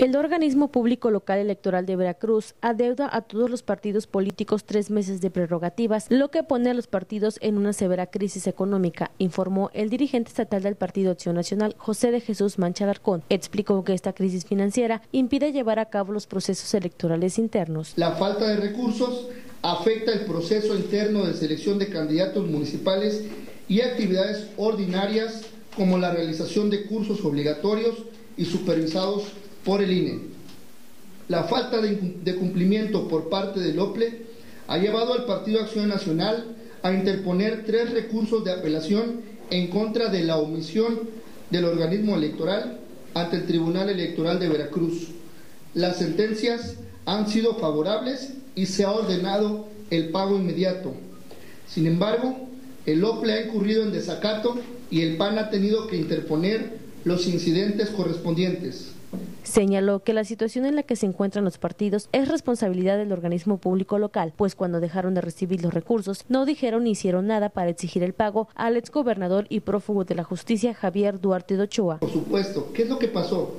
El organismo público local electoral de Veracruz adeuda a todos los partidos políticos 3 meses de prerrogativas, lo que pone a los partidos en una severa crisis económica, informó el dirigente estatal del Partido Acción Nacional, José de Jesús Mancha Alarcón. Explicó que esta crisis financiera impide llevar a cabo los procesos electorales internos. La falta de recursos afecta el proceso interno de selección de candidatos municipales y actividades ordinarias como la realización de cursos obligatorios y supervisados por el INE. La falta de cumplimiento por parte del OPLE ha llevado al Partido Acción Nacional a interponer 3 recursos de apelación en contra de la omisión del organismo electoral ante el Tribunal Electoral de Veracruz. Las sentencias han sido favorables y se ha ordenado el pago inmediato. Sin embargo, el OPLE ha incurrido en desacato y el PAN ha tenido que interponer los incidentes correspondientes. Señaló que la situación en la que se encuentran los partidos es responsabilidad del organismo público local, pues cuando dejaron de recibir los recursos no dijeron ni hicieron nada para exigir el pago al exgobernador y prófugo de la justicia Javier Duarte de Ochoa. Por supuesto, ¿qué es lo que pasó?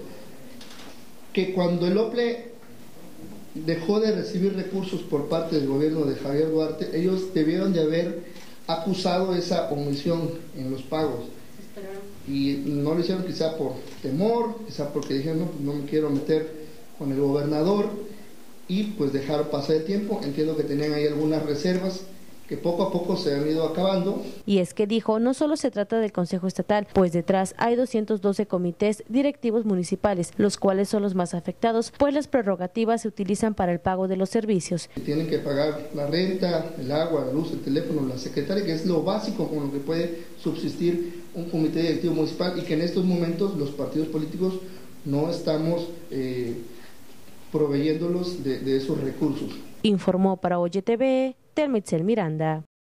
Que cuando el OPLE dejó de recibir recursos por parte del gobierno de Javier Duarte, ellos debieron de haber acusado esa omisión en los pagos. Y no lo hicieron quizá por temor, quizá porque dijeron no me quiero meter con el gobernador, y pues dejaron pasar el tiempo. Entiendo que tenían ahí algunas reservas que poco a poco se han ido acabando. Y es que dijo, no solo se trata del Consejo Estatal, pues detrás hay 212 comités directivos municipales, los cuales son los más afectados, pues las prerrogativas se utilizan para el pago de los servicios. Tienen que pagar la renta, el agua, la luz, el teléfono, la secretaria, que es lo básico con lo que puede subsistir un comité directivo municipal, y que en estos momentos los partidos políticos no estamos proveyéndolos de esos recursos. Informó para Oye TV, Telmitzel Miranda.